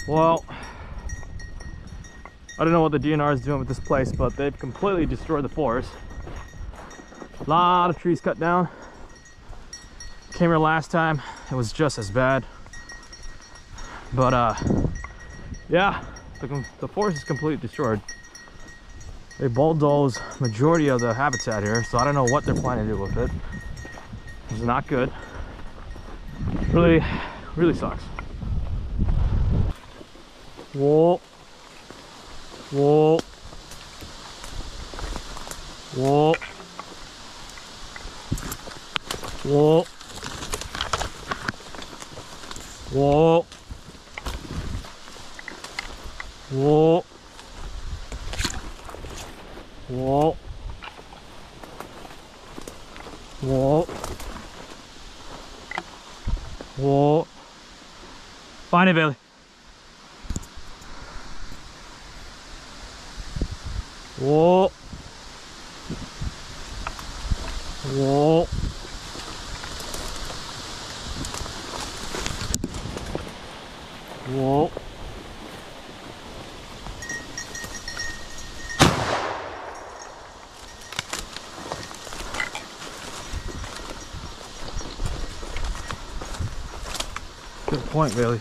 Well, I don't know what the DNR is doing with this place, but they've completely destroyed the forest. A lot of trees cut down. Came here last time, it was just as bad. But yeah, the forest is completely destroyed. They bulldozed majority of the habitat here, so I don't know what they're planning to do with it. It's not good. Really, really sucks. Whoa. Whoa. Whoa. Whoa. Whoa. Whoa. Whoa. Whoa. Whoa. Find it, Bailey. Whoa. Whoa. Whoa. Good point, Bailey.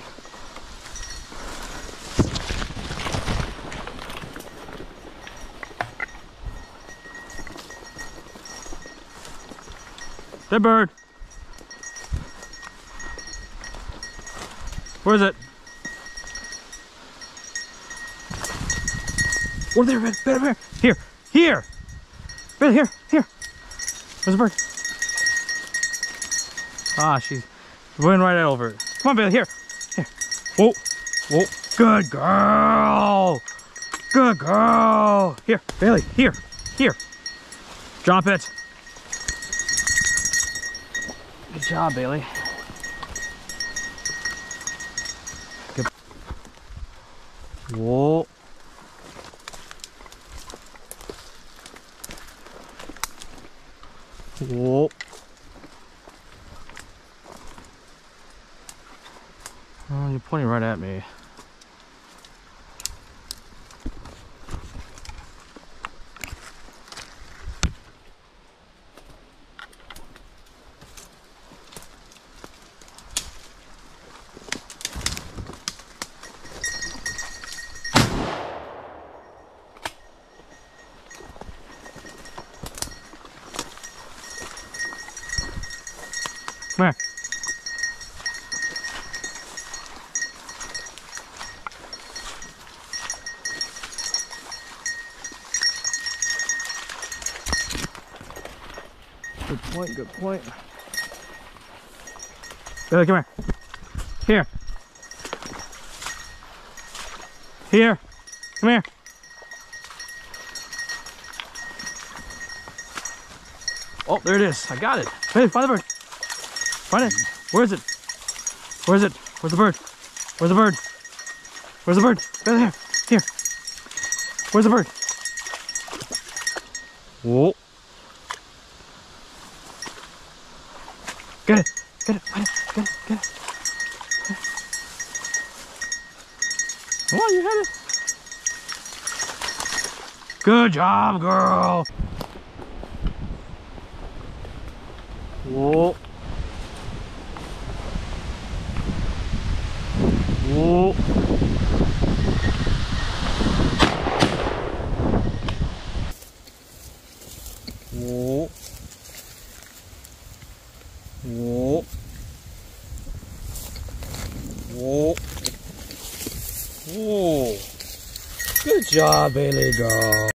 Dead bird. Where is it? Oh, there, Bailey, here, here. Bailey, here. Where's the bird? Ah, she's running right over it. Come on, Bailey, here. Whoa, whoa, good girl. Good girl. Here, Bailey, here. Drop it. Good job, Bailey. Good. Whoa. Whoa. Oh, you're pointing right at me. Come here. Good point. Bailey, come here. Here. Come here. Oh, there it is. I got it. Bailey, find the bird. Find it. Where is it? Where's the bird? Where's the bird? Bailey, here. Where's the bird? Whoa. Get it, find it, get it. Come on, you had it. Good job, girl. Whoa. Whoa. Whoa. Whoa. Whoa. Whoa. Good job, Bailey girl.